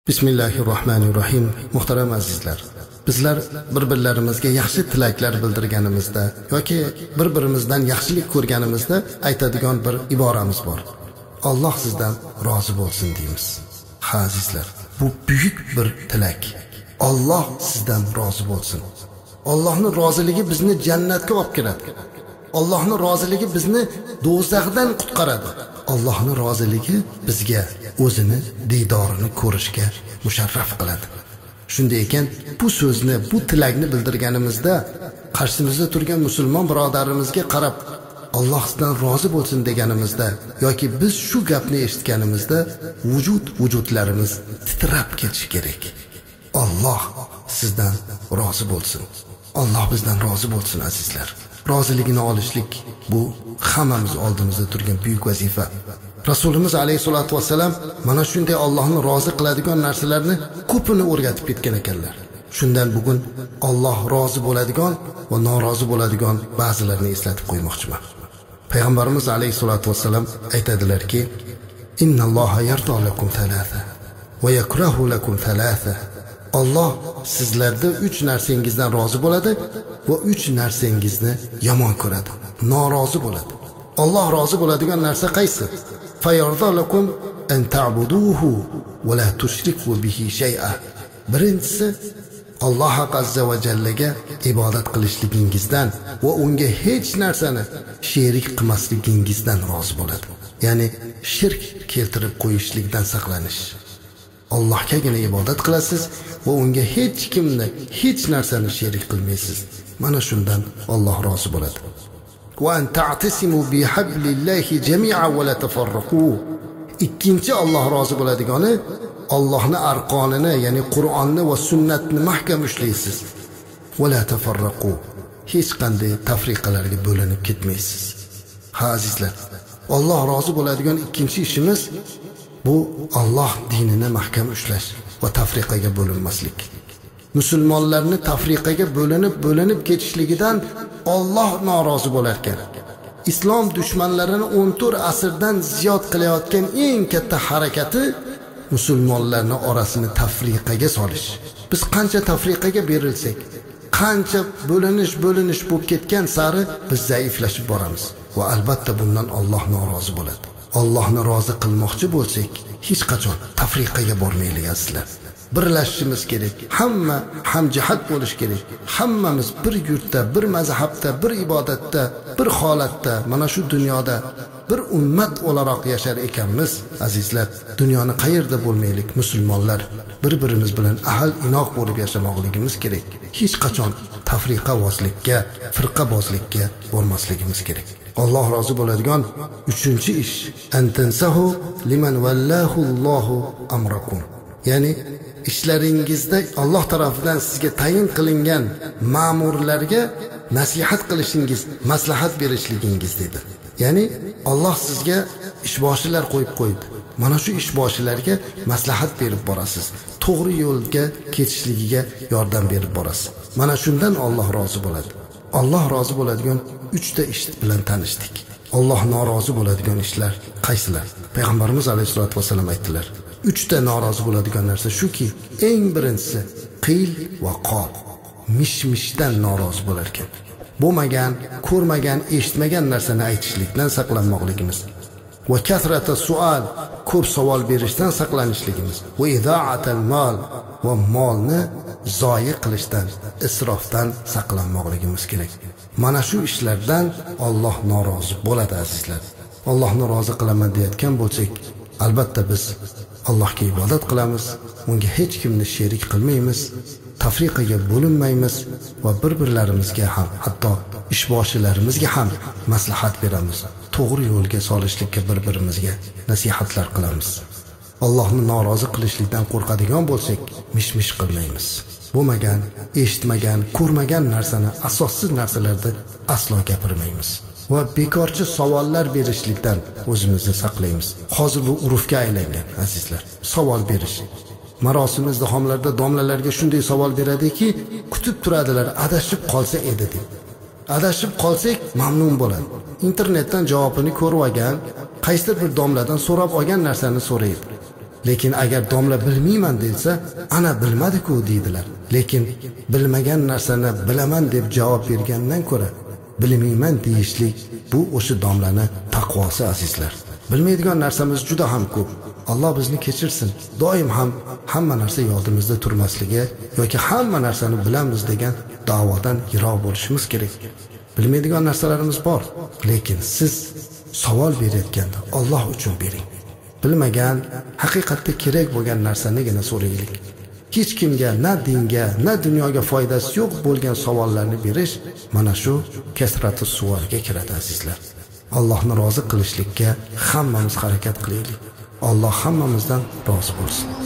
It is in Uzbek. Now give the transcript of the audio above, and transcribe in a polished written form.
Bismillahirrohmanirrohim. Muhtaram azizlar, bizlar bir-birlarimizga yaxshi tilaklar bildirganimizda yoki bir-birimizdan yaxshilik ko'rganimizda aytadigan bir iboramiz bor. Alloh sizdan rozi bo'lsin deymiz. Ha azizlar, bu buyuk bir tilak. Alloh sizdan rozi bo'lsin. Allohning roziligi bizni jannatga olib keladi. Allohning roziligi bizni do'zaxdan qutqaradi. Allohning roziligi bizga o'zini diydorini ko'rishga musharraf qiladi. Shunday ekan, bu so'zni, bu tilakni bildirganimizda qarshimizda turgan musulmon birodarimizga qarab Alloh sizdan rozi bo'lsin deganimizda yoki biz shu gapni eshitganimizda vujudlarimiz titrab ketishi kerak. Alloh sizdan rozi bo'lsin. Alloh bizdan rozi bo'lsin azizlar. Roziligini olishlik bu hammamiz oldimizda turgan buyuk vazifa. Rasulimiz alayhisolatu vassalam mana shunday Allohni rozi qiladigan narsalarni ko'pini o'rgatib ketgan ekanlar. Shundan bugun Alloh rozi bo'ladigan va norozi bo'ladigan ba'zilarini eslatib qo'ymoqchiman. Payg'ambarimiz alayhisolatu vassalam aytadilarki: "Innalloha yardo lakum thalatha va yakrahu lakum thalatha." Alloh sizlarda 3 narsangizdan rozi bo'ladi va 3 narsangizni yomon ko'radi, norozi bo'ladi. Alloh rozi bo'ladigan narsa qaysi? Fayarda lakum an ta'buduhu va la tushriku bihi shay'a. Birinchisi, Alloh azza va jallaga ibodat qilishligingizdan va unga hech narsani sherik qilmasligingizdan rozi bo'ladi. Ya'ni shirk keltirib qo'yishlikdan saqlanish. Allohgagina ibodat qilasiz va unga hech kimni, hech narsani sherik qilmaysiz. Mana shundan Alloh rozi bo'ladi. Va an ta'tasimu bihablillahi jami'an va la tafarraqu. Ikkinchi Alloh rozi bo'ladigani Allohning arqonini, ya'ni Qur'onni va sunnatni mahkam ushlaysiz. Va la tafarraqu. Hech qanday tafriqalarga bo'linib ketmaysiz. Ha azizlar, Alloh rozi bo'ladigan ikkinchi ishimiz bu Alloh dinini mahkam ushlash va tafriqaga bo'linmaslik. Musulmonlarni tafriqaga bo'linib ketishligidan Alloh norozi bo'lar ekan. Islom dushmanlarini 14 asrdan ziyod qilayotgan eng katta harakati musulmonlarning orasini tafriqaga solish. Biz qancha tafriqaga berilsak, qancha bo'linish bo'lib ketgan sari biz zaiflashib boramiz va albatta bundan Alloh norozi bo'ladi. Allohni rozi qilmoqchi bo'lsak, hech qachon tafriqaga bormaylik azizlar. Birlashishimiz kerak. Hamma hamjihat bo'lish kerak. Hammamiz bir yurtda, bir mazhabda, bir ibodatda, bir holatda, mana shu dunyoda bir ummat o'laroq yashar ekanmiz azizlar. Dunyoni qayerda bo'lmaylik, musulmonlar bir-birimiz bilan ahil inoq bo'lib yashamoqligimiz kerak. Hech qachon tafriqavozlikka, firqabozlikka bormasligimiz kerak. Alloh rozi bo'ladigan 3-chi ish antansahu liman vallahu Allohu amrakum. Ya'ni ishlaringizda Alloh tomonidan sizga tayin qilingan ma'murlarga nasihat qilishingiz, maslahat berishligingiz dedi. Ya'ni Alloh sizga ishboshilar qo'yib qo'ydi. Mana shu ishboshilarga maslahat berib borasiz. To'g'ri yo'lga ketishligiga yordam berib borasiz. Mana shundan Alloh rozi bo'ladi. Alloh rozi bo'ladigan 3 ta ish bilan tanishdik. Alloh norozi bo'ladigan ishlar qaysilar? Payg'ambarimiz alayhisolatu vasallam aytdilar. 3 ta norozi bo'ladigan narsa shuki, eng birinchisi qiyl va qol. Mishmishdan norozi bo'lar ekan. Bo'lmagan, ko'rmagan, eshitmagan narsani aytishlikdan saqlanmoqligimiz. Va kasrata sual, ko'p savol berishdan saqlanishligimiz. Va ida'atul mal, va molni zoyi qilishdan, isrofdan saqlanmoqligimiz kerak. Mana shu ishlardan Alloh norozi bo'ladi azizlar. Allohni rozi qilaman deyotgan bo'lsak, albatta biz Allohga ibodat qilamiz, unga hech kimni sherik qilmaymiz, tafriqaga bo'linmaymiz va bir-birlarimizga ham, hatto ishboshilarimizga ham maslahat beramiz. To'g'ri yo'lga solishlikka bir-birimizga nasihatlar qilamiz. Allohni norozi qilishlikdan qo'rqadigan bo'lsak, mish-mish qilmaymiz. Bo'lmagan, eshitmagan, ko'rmagan narsani, asossiz narsalarni aslo gapirmaymiz. Va bekorchi savollar berishlikdan o'zimizni saqlaymiz. Hozir bu urfga aylangan azizlar. Savol berish. Marosim izdihomlarda domlalarga shunday savol beradiki, kutib turadilar, adashib qolsa edi deb. Adashib qolsak mamnun bo'ladi. Internetdan javobini ko'rib olgan, qaysidir bir domladan so'rab olgan narsani so'raydi. lekin agar domla bilmayman desa, ana bilmadi-ku deydilar. Lekin bilmagan narsani bilaman deb javob bergandan ko'ra, bilmayman deyishlik bu o'sha domlani taqvosi azizlar. Bilmaydigan narsamiz juda ham ko'p. Alloh bizni kechirsin. Doim ham hamma narsa yodimizda turmasligi yoki hamma narsani bilamiz degan da'vodan yiroq bo'lishimiz kerak. Bilmaydigan narsalarimiz bor, lekin siz savol berayotganda Alloh uchun bering. Bilmagan, haqiqatda kerak bo'lgan narsanigina so'raylik. Hech kimga, na dinga, na dunyoga foydasi yo'q bo'lgan savollarni berish mana shu kasratus suvolga kiradi azizlar. Allohni rozi qilishlikka hammamiz harakat qilaylik. Alloh hammamizdan rozi bo'lsin.